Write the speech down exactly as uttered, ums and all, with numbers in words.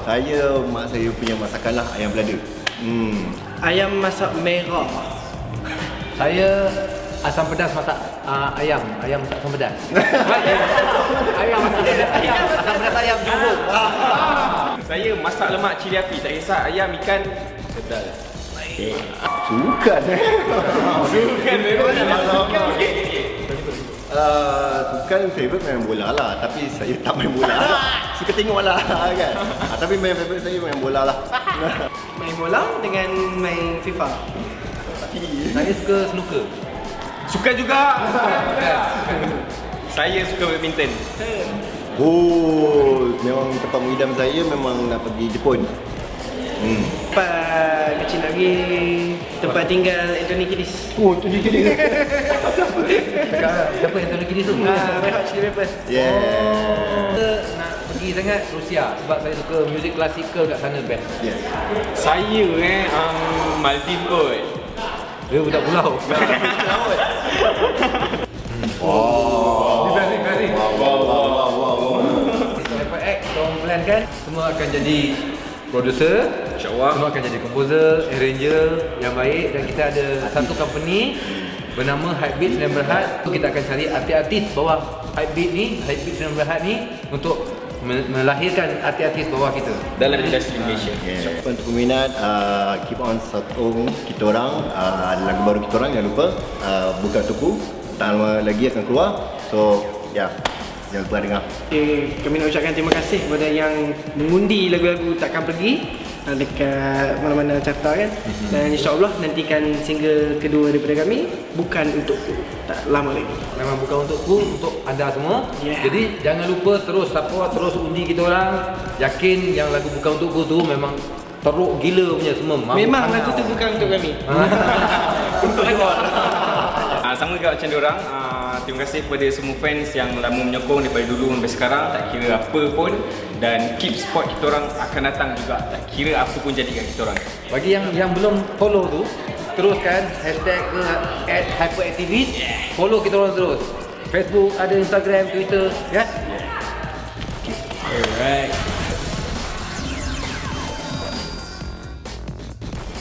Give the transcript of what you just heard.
Saya, mak saya punya masakan lah, ayam belada. Hmm. Ayam masak merah. Saya asam pedas masak uh, ayam, ayam masak asam pedas. Ayam masak pedas ayam, asam pedas ayam jumbo. Saya masak lemak cili api, tak kisah ayam, ikan, sedap. Okay. Sukan eh. Sukan memang sukan. Uh, sukan favourite main bola lah, tapi saya tak main bola lah. Suka tengok lah kan. uh, Tapi main favourite saya main bola lah. Main bola dengan main FIFA. Saya suka snooker. Sukan juga. Saya suka badminton. Oh, memang tempat mengidam saya memang nak pergi Jepun. Hmm. Tempat kecil lagi, tempat tinggal Anthony Kiedis. Oh, tu dia kira. Siapa yang Anthony Kiedis tu? Ah, Red Hot Chili Peppers. Yeah. Saya nak pergi sangat Rusia sebab saya suka muzik klasikal kat sana best. Yes. Saya eh um, Maldives kot. Dia budak pulau. Oh. Ni best, best. Wow, wow, wow, wow, wow. Lepas act, kita orang plan kan, semua akan jadi producer, InsyaAllah. semua akan jadi komposer, arranger yang baik, dan kita ada satu company bernama Hypebeat Sdn Bhd. Tu kita akan cari artis-artis bawah Hypebeat ni, Hypebeat Sdn Bhd ni untuk melahirkan artis-artis bawah kita Dalam industri Malaysia. Yeah. Untuk peminat, uh, keep on sokong kita orang. Uh, ada lagu baru kita orang, jangan lupa uh, buka tuku. Tak lama lagi akan keluar. So, ya, yeah, jangan lupa dengar. Okay, kami nak ucapkan terima kasih kepada yang mengundi lagu-lagu Takkan Pergi dekat mana-mana carta kan. Dan insyaAllah nantikan single kedua daripada kami, Bukan Untukku, tak lama lagi. memang bukan untukku, untuk anda semua. Yeah. Jadi jangan lupa terus support, terus undi kita orang. Yakin yang lagu Bukan Untukku tu memang teruk gila punya semua. Memang lagu tu bukan untuk kami. Untuk luar. Uh, sama juga macam diorang, uh, terima kasih kepada semua fans yang lama menyokong daripada dulu sampai sekarang, tak kira apa pun, dan keep support kita orang akan datang juga, tak kira apa pun jadi kat kita orang. Bagi yang yang belum follow tu, teruskan hashtag ke at hyperactivist. Follow kita orang terus. Facebook, ada Instagram, Twitter, ya. Alright.